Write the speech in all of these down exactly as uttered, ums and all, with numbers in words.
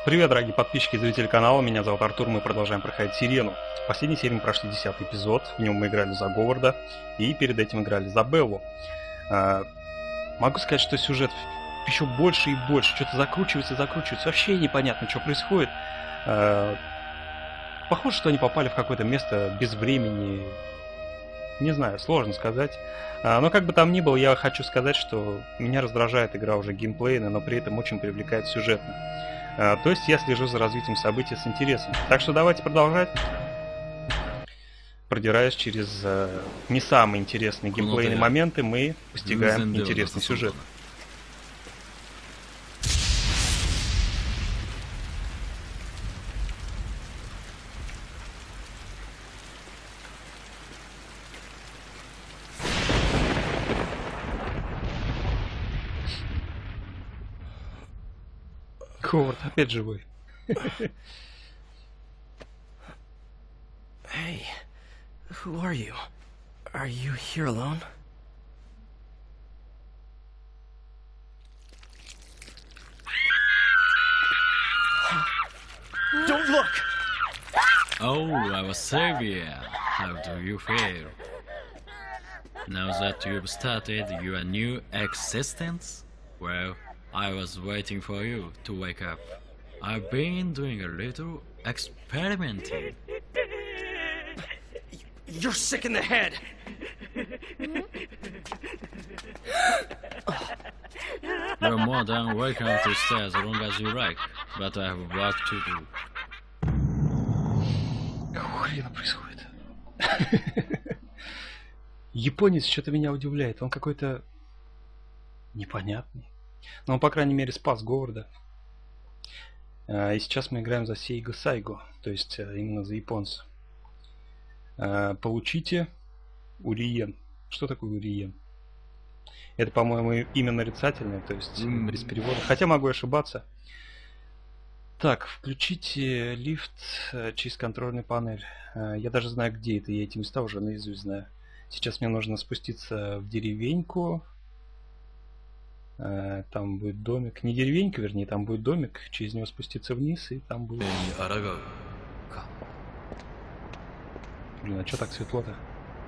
Привет, дорогие подписчики и зрители канала, меня зовут Артур, мы продолжаем проходить Сирену. В последней серии мы прошли десятый эпизод, в нем мы играли за Говарда и перед этим играли за Беллу. А, могу сказать, что сюжет еще больше и больше, что-то закручивается и закручивается, вообще непонятно, что происходит. А, похоже, что они попали в какое-то место без времени, не знаю, сложно сказать. А, но как бы там ни было, я хочу сказать, что меня раздражает игра уже геймплейно, но при этом очень привлекает сюжетно. Uh, то есть я слежу за развитием событий с интересом. Так что давайте продолжать. Продираясь через uh, не самые интересные геймплейные моменты, мы постигаем интересный сюжет. Говард опять живой. Hey, who are you? Are you here alone? Don't look! Oh, our savior, how do you feel? Now that you've started your new existence? Well, I was waiting for you to wake up. I've been doing a little experimenting. You're sick in the head! You're more than welcome to stay as long as you like, but I have work to do. Какого хрена происходит? Японец что-то меня удивляет. Он какой-то непонятный. Но он, по крайней мере, спас Говарда. И сейчас мы играем за Сейго Сайго, то есть именно за японца. Получите Уриен. Что такое Уриен? Это, по-моему, имя нарицательное, то есть mm. без перевода. Хотя могу ошибаться. Так, включите лифт через контрольную панель. Я даже знаю, где это. Я эти места уже наизусть знаю. Сейчас мне нужно спуститься в деревеньку. Там будет домик. Не деревенька, вернее, там будет домик. Через него спуститься вниз, и там будет... Блин, а что так светло-то?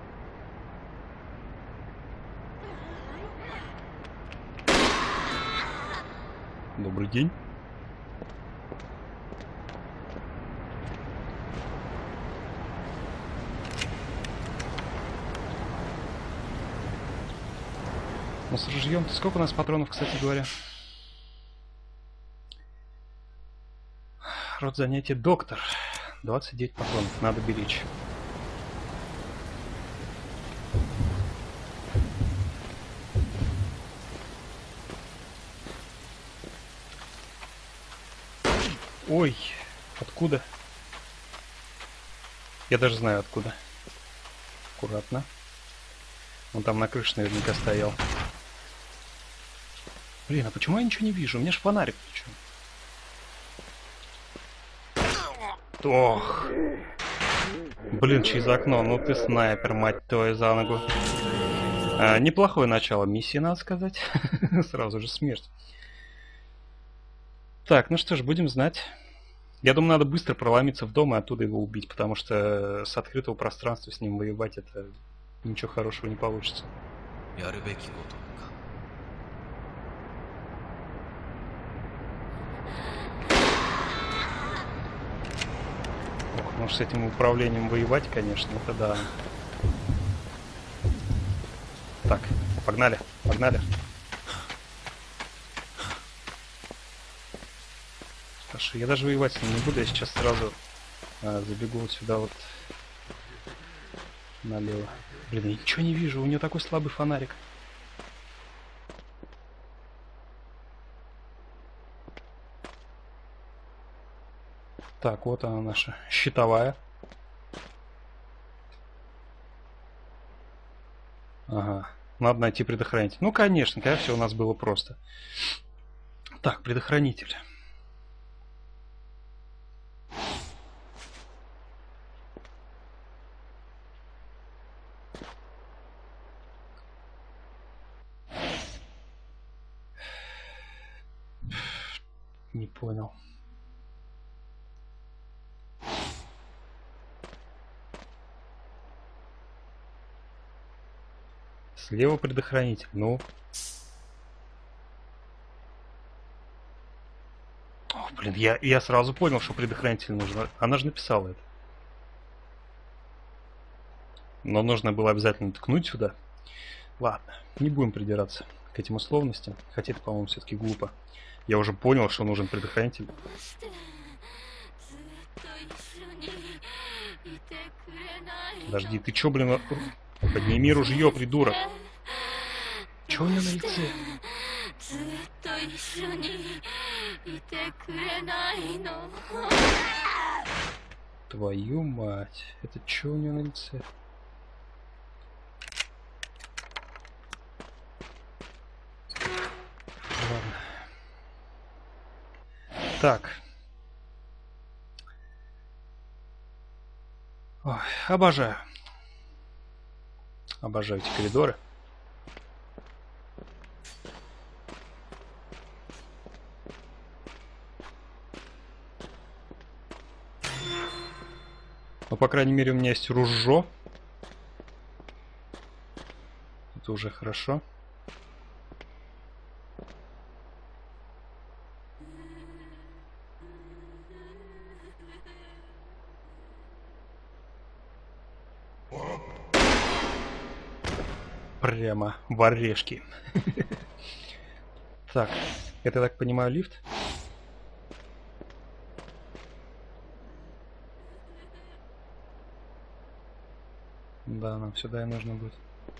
Добрый день. Ну, с ружьем-то сколько у нас патронов, кстати говоря? Род занятия доктор. двадцать девять патронов. Надо беречь. Ой, откуда? Я даже знаю откуда. Аккуратно. Он там на крыше наверняка стоял. Блин, а почему я ничего не вижу? У меня же фонарик включен. Ох. Блин, через окно. Ну ты снайпер, мать твою, за ногу. А, неплохое начало миссии, надо сказать. Сразу же смерть. Так, ну что ж, будем знать. Я думаю, надо быстро проломиться в дом и оттуда его убить, потому что с открытого пространства с ним воевать это ничего хорошего не получится. Ох, ну с этим управлением воевать, конечно, это да. Так, погнали, погнали. Хорошо, я даже воевать с ним не буду, я сейчас сразу а, забегу вот сюда вот налево. Блин, я ничего не вижу, у нее такой слабый фонарик. Так, вот она наша щитовая. Ага, надо найти предохранитель. Ну, конечно, конечно, все у нас было просто. Так, предохранитель. Не понял. Слева предохранитель. Ну. О, блин, я, я сразу понял, что предохранитель нужно. Она же написала это. Но нужно было обязательно ткнуть сюда. Ладно, не будем придираться к этим условностям. Хотя это, по-моему, все-таки глупо. Я уже понял, что нужен предохранитель. Подожди, ты чё, блин, подними ружье, придурок. Чё у него на лице? Твою мать, это чё у него на лице? Ладно. Так. Ой, обожаю. Обожаю эти коридоры. Но, по крайней мере, у меня есть ружье. Это уже хорошо. Прямо в орешки. Так, это, я так понимаю, лифт? Да, нам сюда и нужно будет.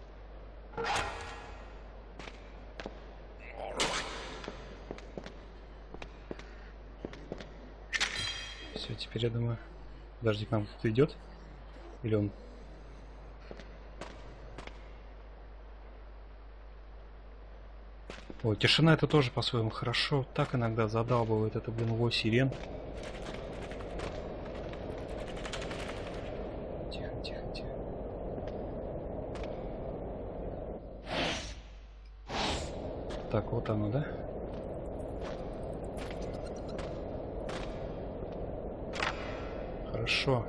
Все, теперь я думаю... Подожди, к нам кто-то идет? Или он... Ой, тишина это тоже по-своему хорошо. Так иногда задалбывает это, блин, вой сирен. Тихо, тихо, тихо. Так, вот оно, да? Хорошо.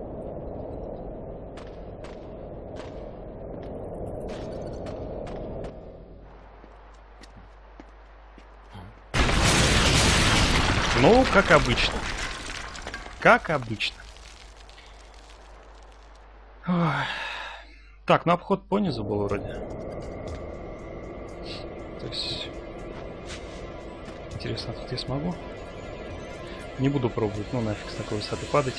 Ну, как обычно. Как обычно. Ой. Так, ну обход по низу был вроде. То есть... Интересно, тут я смогу? Не буду пробовать, ну нафиг с такой высоты падать.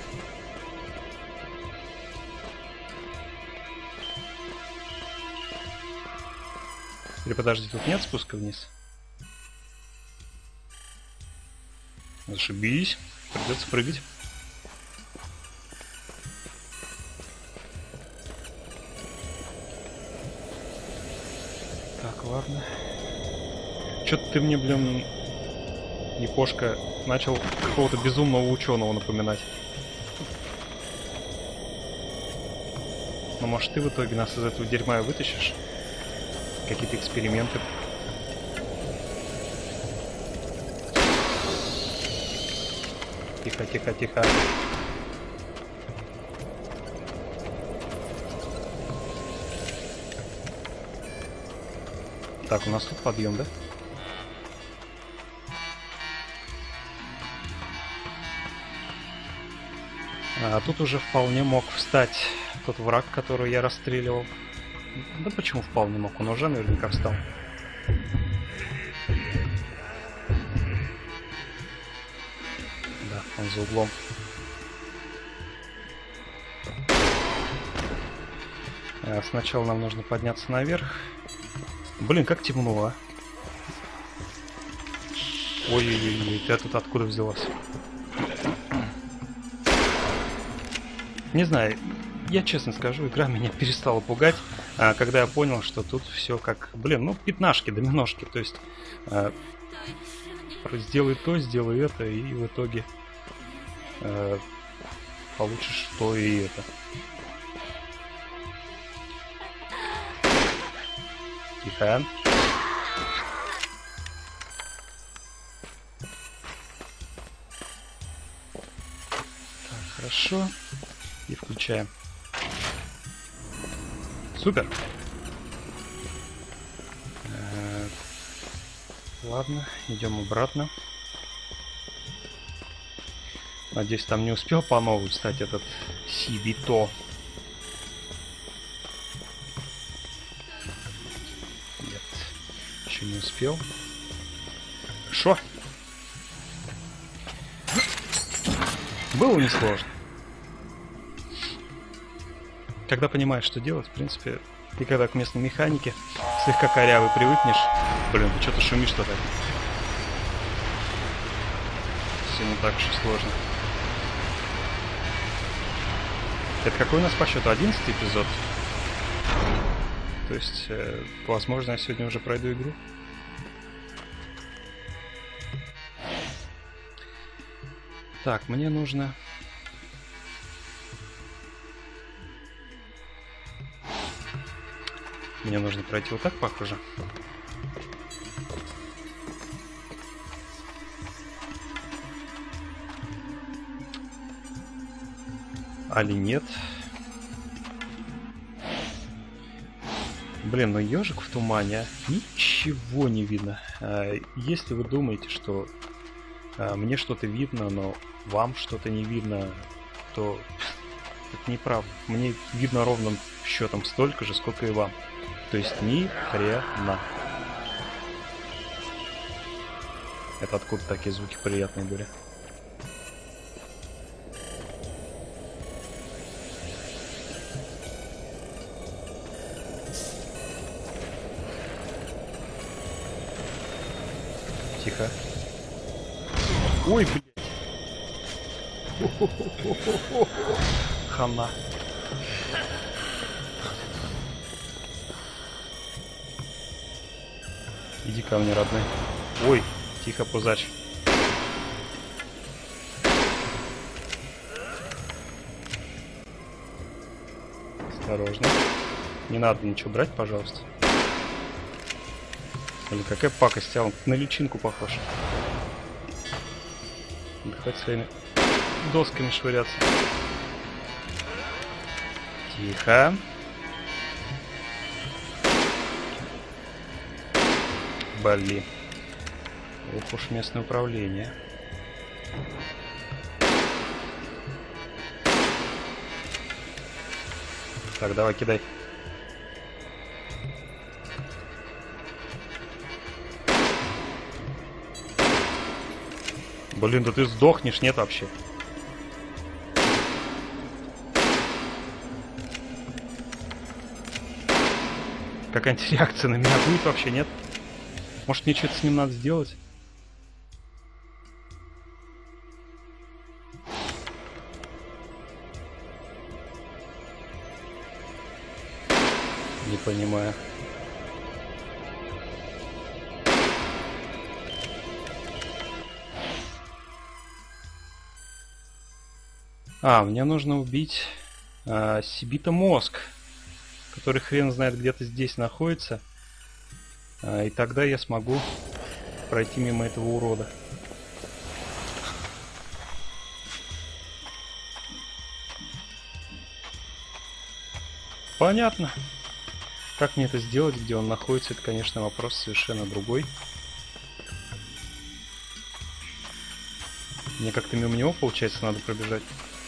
Или подожди, тут нет спуска вниз? Зашибись. Придется прыгать. Так, ладно. Чё-то ты мне, блин, Япошка, начал какого-то безумного ученого напоминать. Но может ты в итоге нас из этого дерьма и вытащишь? Какие-то эксперименты. Тихо, тихо, тихо. Так, у нас тут подъем, да? А тут уже вполне мог встать тот враг, который я расстреливал. Да почему вполне мог? Он уже наверняка встал. Да, он за углом. А сначала нам нужно подняться наверх. Блин, как темно, а? Ой-ой-ой, ты тут откуда взялась? Не знаю, я честно скажу, игра меня перестала пугать, а, когда я понял, что тут все как, блин, ну, пятнашки, доминошки, то есть а, сделай то, сделай это, и в итоге а, получишь то и это. Тихо. Так, хорошо. И включаем. Супер. Ладно, идем обратно. Надеюсь, там не успел по новой стать этот Сибито. Нет, еще не успел. Шо? Было несложно. Когда понимаешь, что делать, в принципе, ты когда к местной механике слегка корявый привыкнешь. Блин, ты что-то шумишь-то так. Все не так уж и сложно. Это какой у нас по счету? одиннадцатый эпизод? То есть, э, возможно, я сегодня уже пройду игру. Так, мне нужно... Мне нужно пройти вот так, похоже. Али нет? Блин, ну ежик в тумане, а? Ничего не видно. А, если вы думаете, что а, мне что-то видно, но вам что-то не видно, то это неправда. Мне видно ровным счетом столько же, сколько и вам. То есть ни хрена. Это откуда такие звуки приятные были? Тихо. Ой, блядь. Хана. Иди ко мне, родной. Ой, тихо, пузач. Осторожно. Не надо ничего брать, пожалуйста. Блин, какая пакость, а он на личинку похож. Да хоть своими досками швыряться. Тихо. Блин. Ох уж местное управление. Так, давай, кидай. Блин, да ты сдохнешь, нет вообще. Какая-нибудь реакция на меня будет вообще, нет? Может, мне что-то с ним надо сделать? Не понимаю. А, мне нужно убить а, Сибито мозг, который хрен знает где-то здесь находится. А, и тогда я смогу пройти мимо этого урода. Понятно. Как мне это сделать, где он находится, это, конечно, вопрос совершенно другой. Мне как-то мимо него, получается, надо пробежать.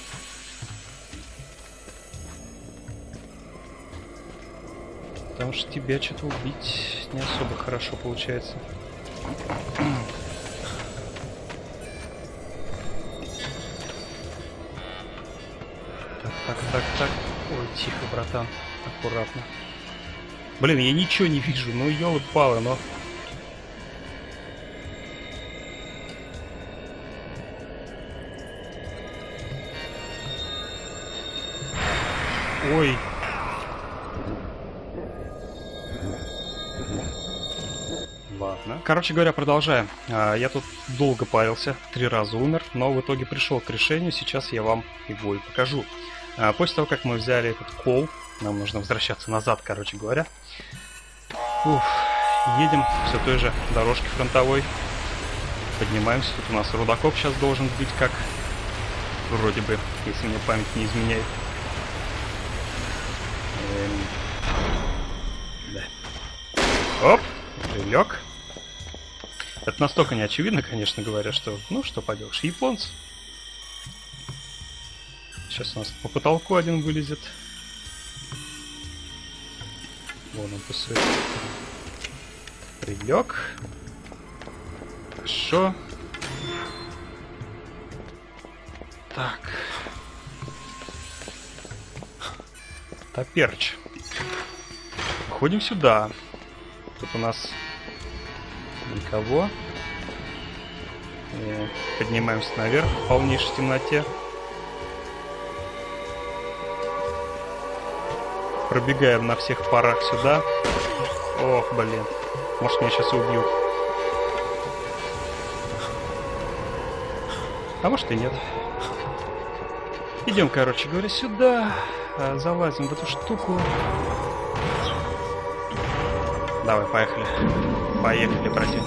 Потому что тебя что-то убить не особо хорошо получается. Так, так, так, так. Ой, тихо, братан. Аккуратно. Блин, я ничего не вижу. Ну, ёлы-палы, но... Ой. Ладно. Короче говоря, продолжаем. Я тут долго парился, три раза умер, но в итоге пришел к решению. Сейчас я вам его и покажу. После того, как мы взяли этот кол, нам нужно возвращаться назад, короче говоря. Уф. Едем все той же дорожке фронтовой. Поднимаемся. Тут у нас рудокоп сейчас должен быть, как вроде бы, если мне память не изменяет. Эм... Да. Оп! Прилег. Это настолько не очевидно, конечно говоря, что... Ну, что поделаешь, японцы. Сейчас у нас по потолку один вылезет. Вон он пустой. Прилег. Хорошо. Так. Топерч. Ходим сюда. Тут у нас никого. И поднимаемся наверх в полнейшей темноте. Пробегаем на всех парах сюда. Ох, блин. Может, меня сейчас убьют. А может и нет. Идем, короче говоря, сюда. Залазим в эту штуку. Давай, поехали. Поехали, противник.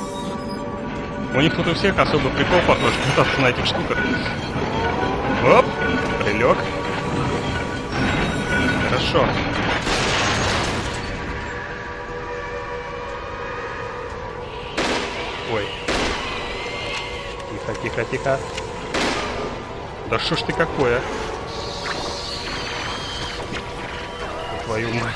У них тут у всех особый прикол, похож, пытаться на этих штуках. Оп, прилег. Хорошо. Ой. Тихо, тихо, тихо. Да шо ж ты какое? Твою мать.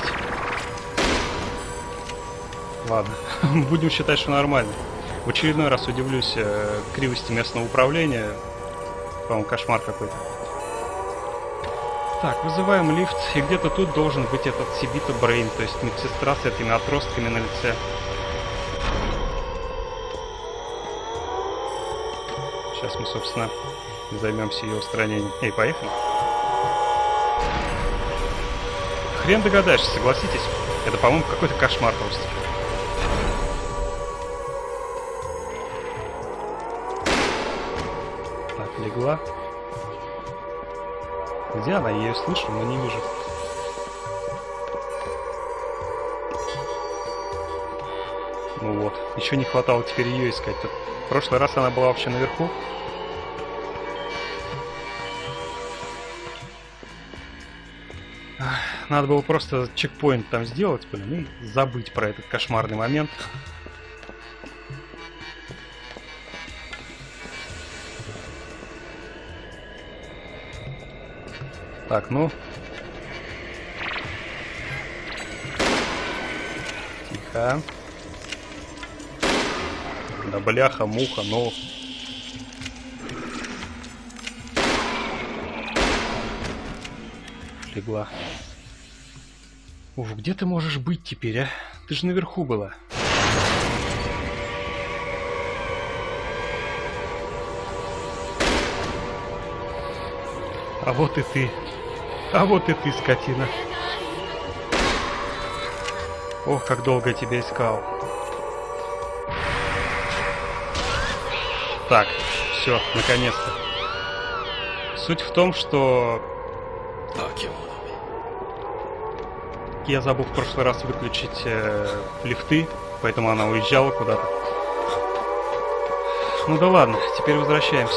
Ладно, будем считать, что нормально. В очередной раз удивлюсь э, кривости местного управления. По-моему, кошмар какой-то. Так, вызываем лифт, и где-то тут должен быть этот Сибита Брейн, то есть медсестра с этими отростками на лице. Сейчас мы, собственно, займемся ее устранением. Эй, поехали. Хрен догадаешься, согласитесь? Это, по-моему, какой-то кошмар просто. Так, легла. Где она? Я ее слышу, но не вижу. Ну вот. Еще не хватало теперь ее искать. Тут в прошлый раз она была вообще наверху. Надо было просто чекпоинт там сделать, блин, и забыть про этот кошмарный момент. Так, ну. Тихо. Да бляха, муха, ну. Легла. Уф, где ты можешь быть теперь, а? Ты же наверху была. А вот и ты. А вот и ты, скотина. Ох, как долго я тебя искал. Так, все, наконец-то. Суть в том, что... Я забыл в прошлый раз выключить э, лифты, поэтому она уезжала куда-то. Ну да ладно, теперь возвращаемся.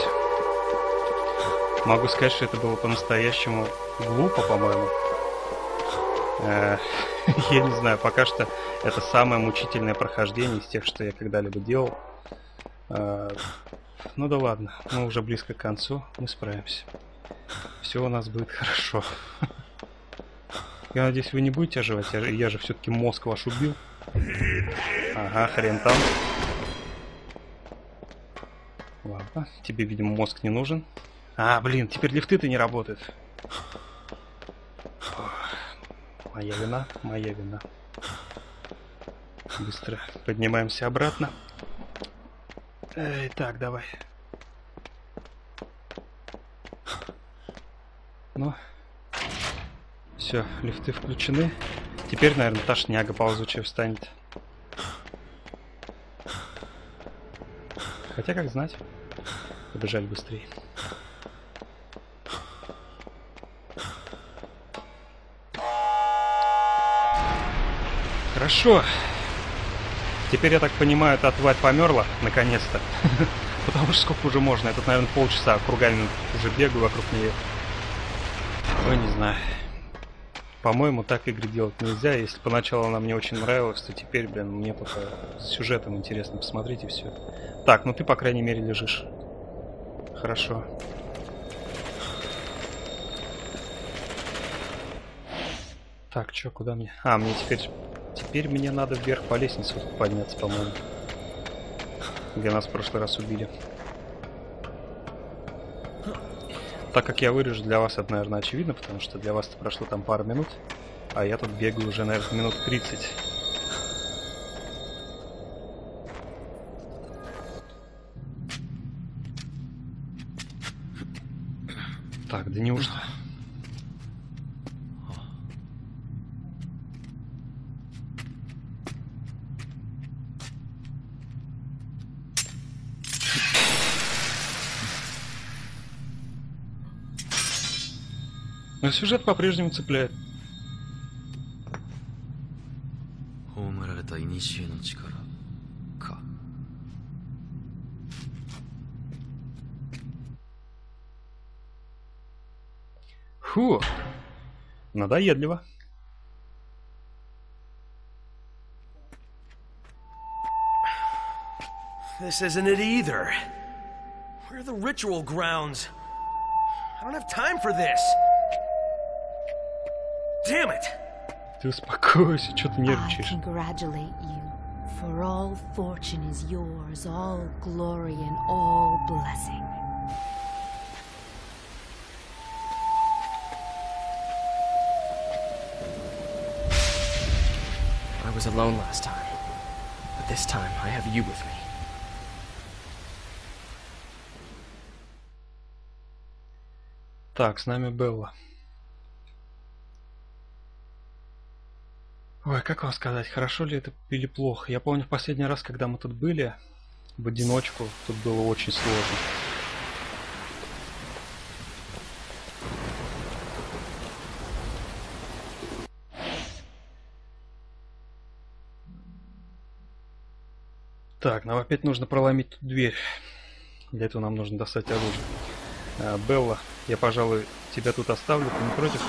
Могу сказать, что это было по-настоящему глупо, по-моему. Э, я не знаю, пока что это самое мучительное прохождение из тех, что я когда-либо делал. Э, ну да ладно, мы уже близко к концу, мы справимся. Все у нас будет хорошо. Я надеюсь, вы не будете оживать, я же, я же все-таки мозг ваш убил. Ага, хрен там. Ладно, тебе, видимо, мозг не нужен. А, блин, теперь лифты-то не работают. Моя вина, моя вина. Быстро поднимаемся обратно. Эй, так, давай. Ну... Все, лифты включены. Теперь, наверное, тошняга ползучая встанет. Хотя, как знать. Побежали быстрее. Хорошо. Теперь, я так понимаю, эта тварь померла, наконец-то. Потому что сколько уже можно? Я тут, наверное, полчаса кругами уже бегаю вокруг нее. Ой, не знаю. По-моему, так игры делать нельзя. Если поначалу она мне очень нравилась, то теперь, блин, мне только с сюжетом интересно посмотреть и все. Так, ну ты, по крайней мере, лежишь. Хорошо. Так, чё, куда мне? А, мне теперь... Теперь мне надо вверх по лестнице подняться, по-моему. Где нас в прошлый раз убили. Так как я вырежу, для вас это, наверное, очевидно, потому что для вас это прошло там пару минут. А я тут бегаю уже, наверное, минут тридцать. Так, да неужто? Но сюжет по-прежнему цепляет. Фу, надоедливо. This isn't it either. Where are the ritual grounds? I don't have time for this. Damn it! Ты успокойся, что ты I нервничаешь? congratulate you, for all fortune is yours, all glory and all blessing. I was alone last time, but this time I have you with me. Так, с нами Белла. Ой, как вам сказать, хорошо ли это или плохо? Я помню в последний раз, когда мы тут были, в одиночку, тут было очень сложно. Так, нам опять нужно проломить тут дверь. Для этого нам нужно достать оружие. А, Белла, я, пожалуй, тебя тут оставлю, ты не против?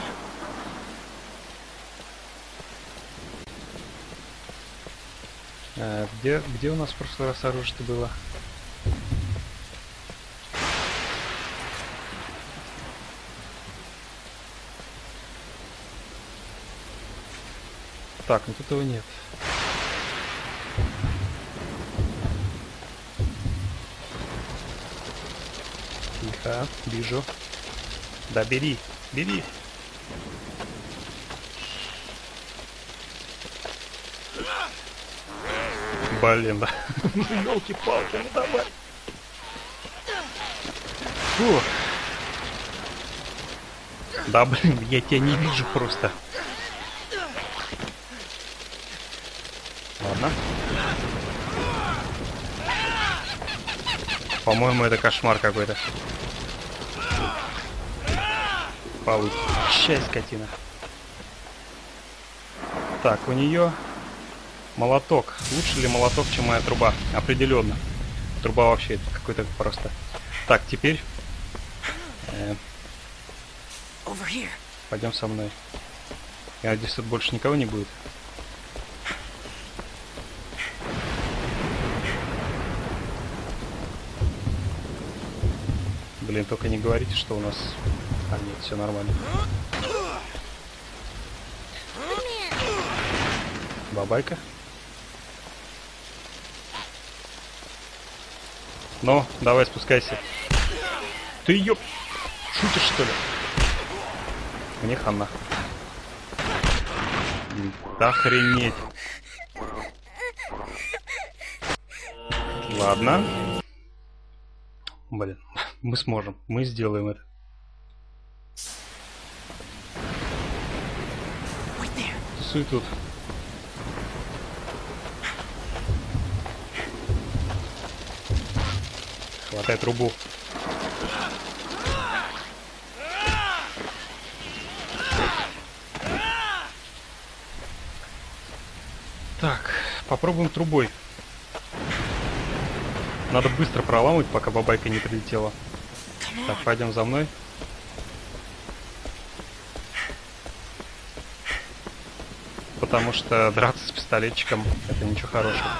А, где, где у нас в прошлый раз оружие-то было? Так, ну тут его нет. Тихо, вижу. Да, бери, бери. Блин, да. Ёлки-палки, ну давай. Фу. Да, блин, я тебя не вижу просто. Ладно. По-моему, это кошмар какой-то. Получай, скотина. Так, у нее молоток. Лучше ли молоток, чем моя труба? Определенно. Труба вообще какой-то просто. Так, теперь э, пойдем со мной. Я надеюсь, тут больше никого не будет. Блин, только не говорите, что у нас... А, нет, все нормально. Бабайка. Ну, давай спускайся. Ты ёп... Шутишь, что ли? Мне хана. Да охренеть. Ладно. Блин, мы сможем. Мы сделаем это. Суй тут. Хватай трубу. Так, попробуем трубой. Надо быстро проламывать, пока бабайка не прилетела. Так, пойдем за мной. Потому что драться с пистолетчиком — это ничего хорошего.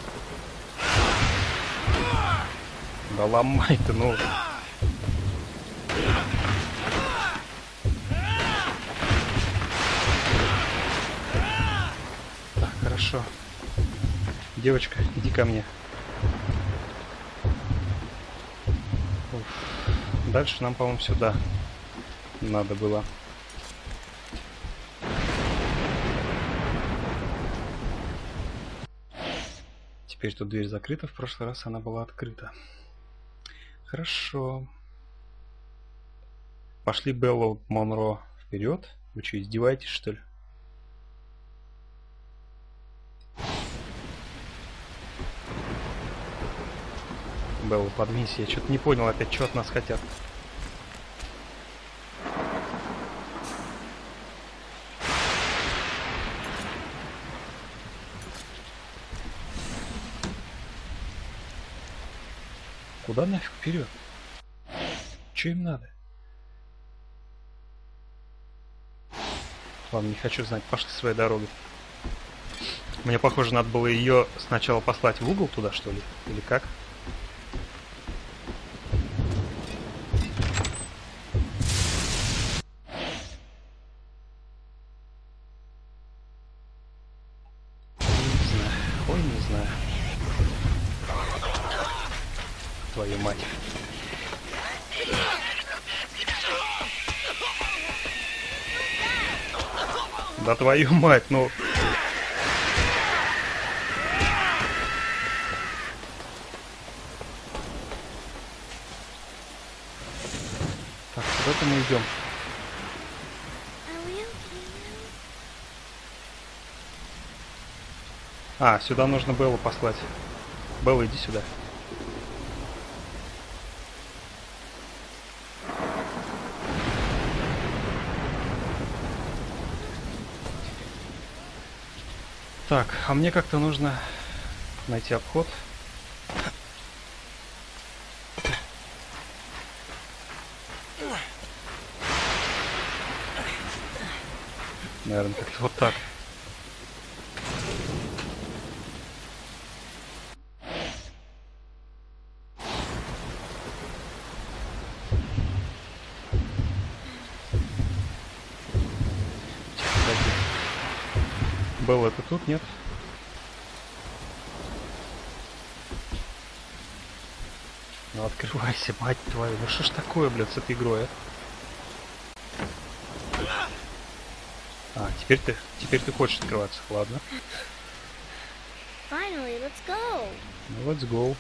Да ломай ты, ну. Так, хорошо. Девочка, иди ко мне. Уф. Дальше нам, по-моему, сюда надо было. Теперь тут дверь закрыта, в прошлый раз она была открыта. Хорошо. Пошли, Белла, Монро, вперед. Вы что, издеваетесь, что ли? Белла, подвинься, я что-то не понял опять, что от нас хотят. Куда нафиг вперед? Че им надо? Ладно, не хочу знать, пошли своей дорогой. Мне, похоже, надо было ее сначала послать в угол туда, что ли? Или как? Не знаю. Ой, не знаю. Твою мать. Да твою мать, ну... Так, куда-то мы идем. А, сюда нужно Беллу послать. Белла, иди сюда. Так, а мне как-то нужно найти обход. Наверное, как-то вот так. Белла, это тут, нет? Ну открывайся, мать твою. Ну что ж такое, блядь, с этой игрой, а? А, теперь ты, теперь ты хочешь открываться, ладно. Finally, let's go. Ну, let's go.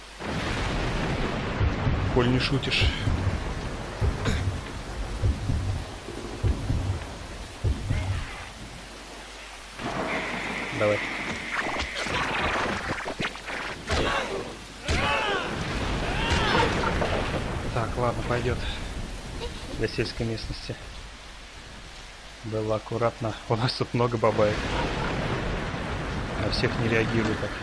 Коль не шутишь. Давай. Так, ладно, пойдет. Для сельской местности. Было аккуратно. У нас тут много бабаек. На всех не реагирую так.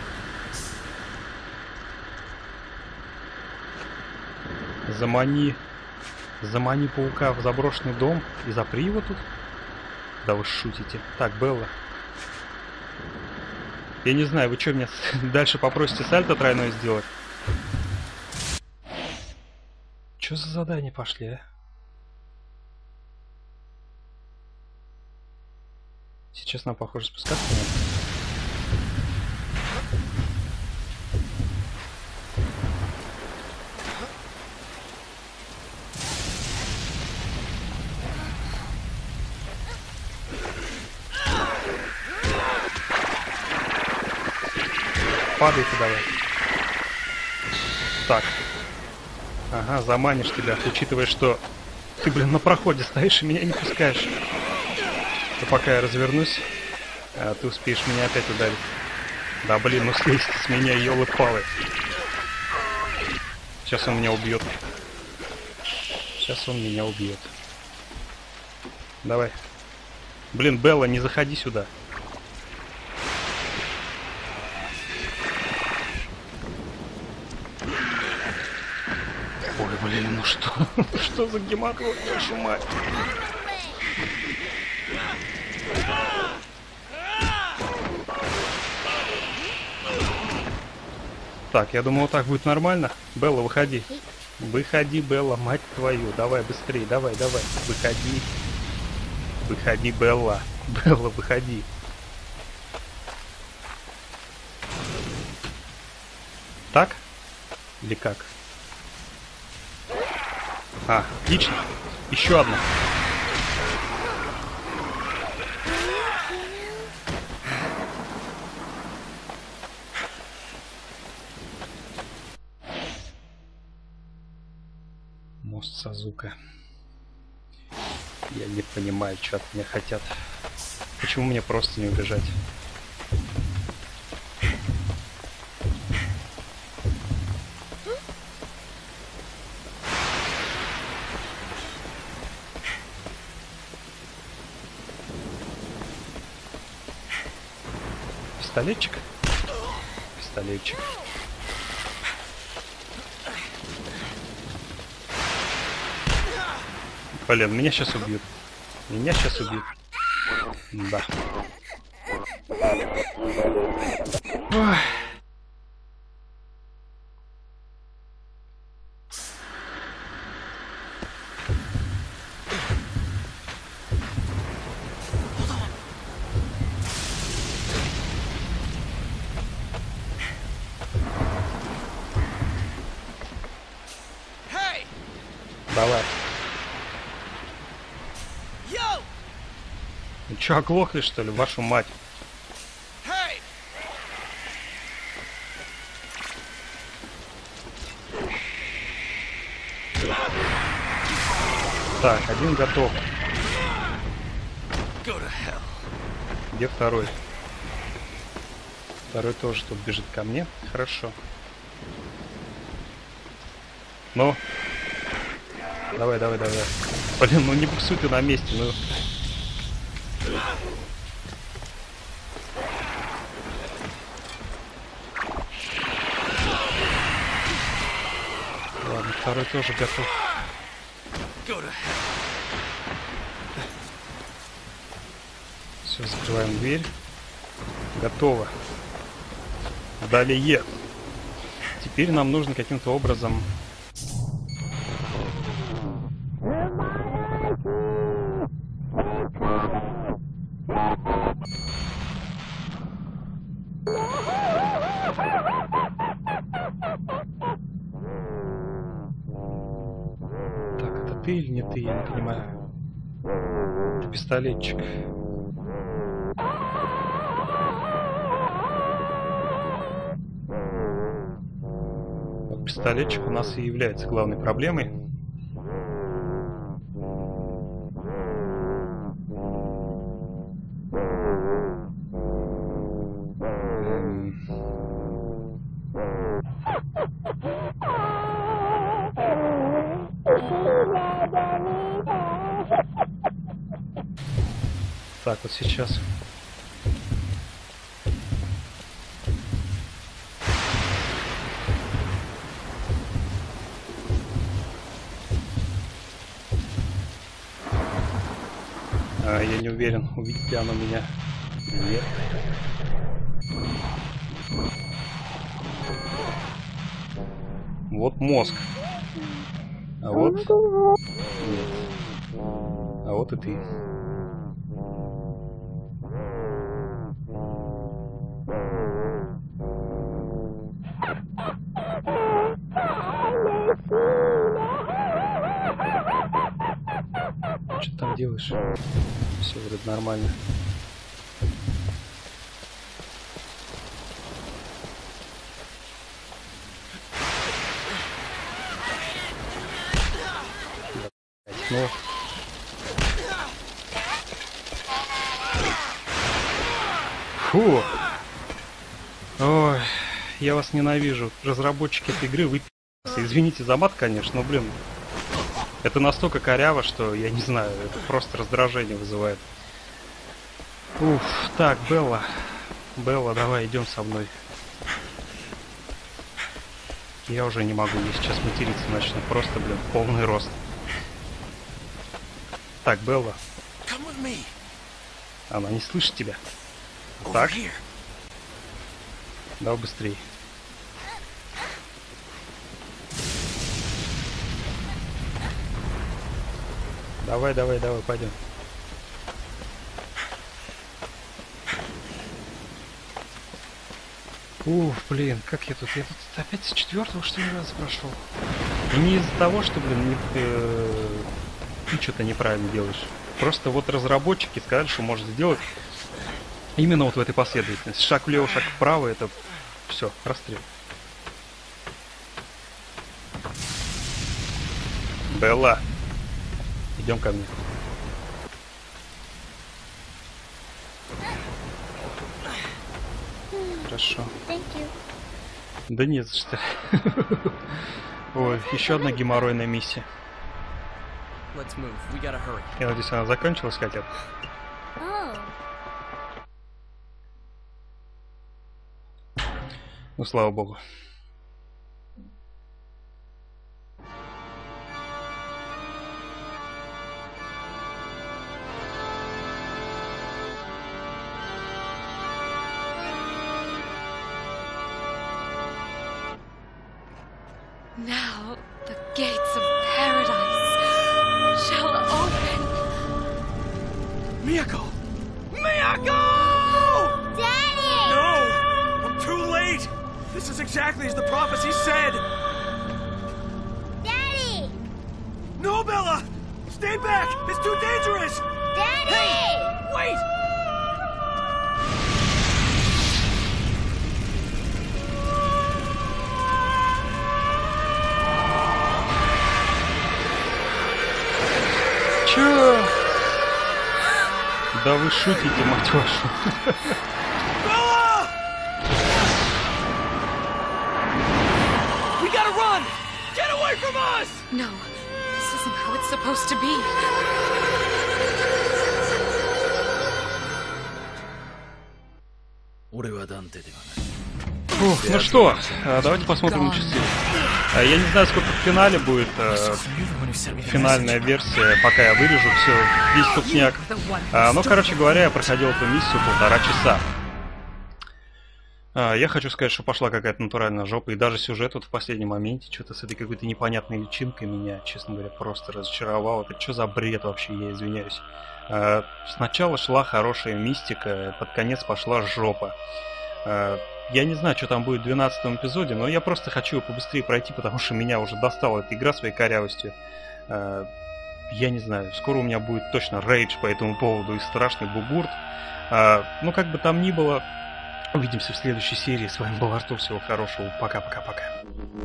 Замани. Замани паука в заброшенный дом и запри его тут. Да вы шутите. Так, Белла. Я не знаю, вы что, меня дальше попросите сальто тройное сделать? Что за задания пошли, а? Сейчас нам, похоже, спускаться надо. Падай-ка давай. Так. Ага, заманишь тебя, учитывая, что ты, блин, на проходе стоишь и меня не пускаешь. То пока я развернусь, а ты успеешь меня опять ударить. Да, блин, ну слезь с меня, ёлы-палы. Сейчас он меня убьет. Сейчас он меня убьет. Давай. Блин, Белла, не заходи сюда. Ой, блин, ну что? Что за гематлон, вашу мать? Так, я думал, вот так будет нормально. Белла, выходи. Выходи, Белла, мать твою. Давай быстрее, давай, давай. Выходи. Выходи, Белла. Белла, выходи. Так? Или как? А, отлично. Еще одна. Мост Сазука. Я не понимаю, что от меня хотят. Почему мне просто не убежать? Пистолетчик? Пистолетчик. Блин, меня сейчас убьют. Меня сейчас убьют. Да. Ой. Давай. Вы чё, оглохли, что ли, вашу мать? Так, один готов. Где второй? Второй тоже тут бежит ко мне. Хорошо. Ну. Давай, давай, давай. Блин, ну не буксуй ты на месте, ну. Ладно, второй тоже готов. Все, закрываем дверь. Готово. Далее. Теперь нам нужно каким-то образом... Так, это ты или не ты, я не понимаю. Пистолетчик. Вот пистолетчик у нас и является главной проблемой. Так, вот сейчас. А, я не уверен, увидит ли оно меня. Нет. Вот мозг. А вот... Нет. А вот и ты. Что ты там делаешь? Все вроде нормально. Ну. Фу. Ой, я вас ненавижу. Разработчики этой игры, вы пи***цы. Извините за мат, конечно, но, блин, это настолько коряво, что я не знаю, это просто раздражение вызывает. Уф, так, Белла. Белла, давай, идем со мной. Я уже не могу, я сейчас материться начну. Просто, блин, полный рост. Так, Белла. Она не слышит тебя. Так. Давай быстрее. Давай, давай, давай, пойдем. Ух, блин, как я тут? Я тут опять с четвертого, что ли, раза прошел. И не из-за того, что, блин, не, э, ты что-то неправильно делаешь. Просто вот разработчики сказали, что можно сделать именно вот в этой последовательности. Шаг влево, шаг вправо, это все, расстрел. Белла, идем ко мне. Хорошо. Да нет, что. Ой, еще одна геморройная миссия. Я надеюсь, она закончилась хотя бы. Ну, слава богу. Now the gates of paradise shall open. Miyako! Miyako! Daddy! No! I'm too late! This is exactly as the prophecy said! Daddy! No, Bella! Stay back! It's too dangerous! Daddy! Hey! Wait! Чё? Да вы шутите, мать вашу. Bella! We gotta run! Get away from us! No, this isn't how it's supposed to be. Фух, ну что, давайте посмотрим на часы. Я не знаю, сколько в финале будет э, финальная версия, пока я вырежу все, весь тупняк. А, ну, короче говоря, я проходил эту миссию полтора часа. А, я хочу сказать, что пошла какая-то натуральная жопа, и даже сюжет вот в последнем моменте, что-то с этой какой-то непонятной личинкой меня, честно говоря, просто разочаровал. Это что за бред вообще, я извиняюсь. А, сначала шла хорошая мистика, под конец пошла жопа. А, Я не знаю, что там будет в двенадцатом эпизоде, но я просто хочу его побыстрее пройти, потому что меня уже достала эта игра своей корявостью. Э, я не знаю, скоро у меня будет точно рейдж по этому поводу и страшный бугурт. Э, ну, как бы там ни было, увидимся в следующей серии. С вами был Артур, всего хорошего, пока-пока-пока.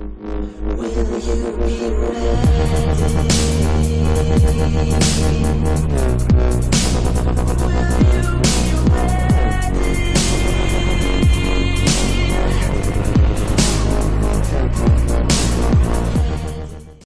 Will you be